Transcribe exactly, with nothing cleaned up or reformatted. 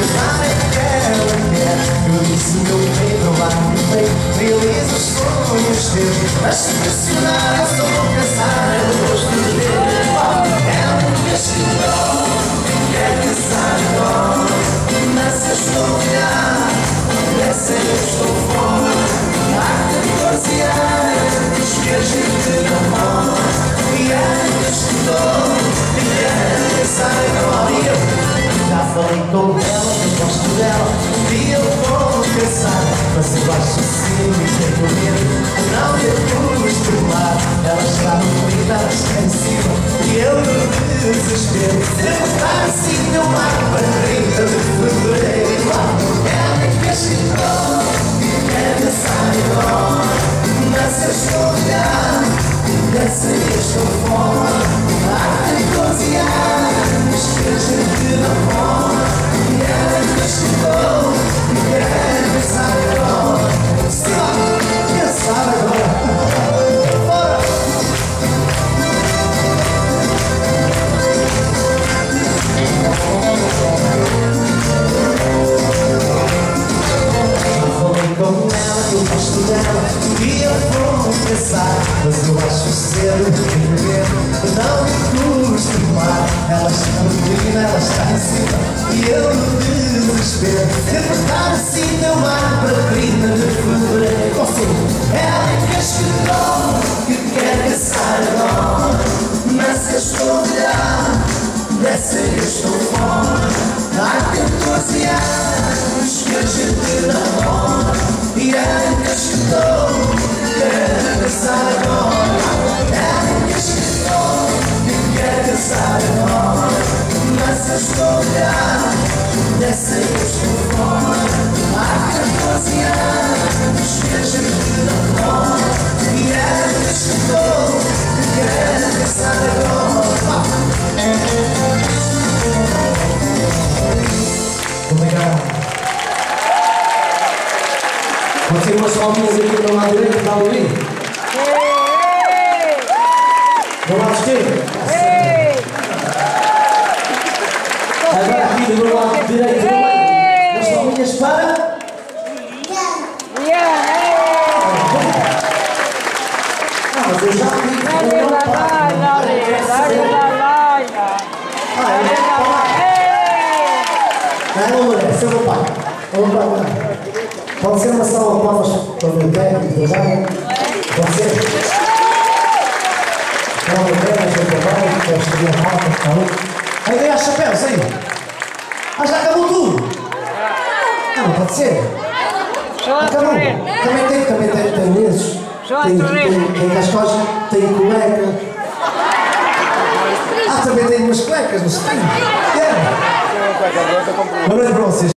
vai que ela quer. Eu disse meu bem, não vai meu bem, realiza os sonhos teus. Mas se pressionar eu só vou pensar no rosto dele. Ela me chegou, quer casar agora. Mas se eu estou a olhar, dessa eu estou fora. Há catorze anos que a gente namora. E ela estudou, e quer casar agora. E eu já falei com ela, eu gosto dela, e eu vou casar. Mas eu acho sim, e tenho medo de não lhe acostumar. Ela está no clima, ela está em cima, e eu no desespero. Se eu estar assim no mar, para trinta de fevereiro. Ela me castigou, e quer casar agora. Mas eu estou a olhar, dessa eu estou fora. Há catorze anos que a gente namora. E ela me castigou, e quer casar agora. Sim, casar agora. Fora! Falei com ela, eu gosto dela, e eu vou casar. Mas eu acho cedo, tenho medo de não me acostumar. Ela está no clima, ela está em cima, e eu no desespero. Se apertar assim meu mar para trinta de fevereiro. Consigo. Ela me castigou, que quer casar agora. Mas eu estou a olhar, dessa eu estou fora. Há catorze anos que a gente namora. E ela me castigou, quer casar agora. Ela me castigou, quer casar agora. Mas eu estou a olhar, dessa eu estou fora. Há catorze anos que a gente namora. E ela me castigou, quer casar agora. Obrigado. Pode ser umas palminhas aqui do lado direito, está ali? Do lado esquerdo? Agora aqui do lado direito também. Umas palminhas para... Ah, mas eu já vi. Dale la vaina, dale la vaina. Não, não merece, eu vou pai. Eu vou pai. Pode ser uma salva de palmas para o meu técnico também? Pode ser? Para o meu técnico também, para escrever a palma, está bom? Aí dei as chapéus, aí. Ah, já acabou tudo? Ah, não pode ser? Acabou. Também tem, também tem, tem lenços. Tem, tem, tem cascóis, tem cueca. Ah, também tem umas cuecas, não se tem? É. Boa noite para vocês.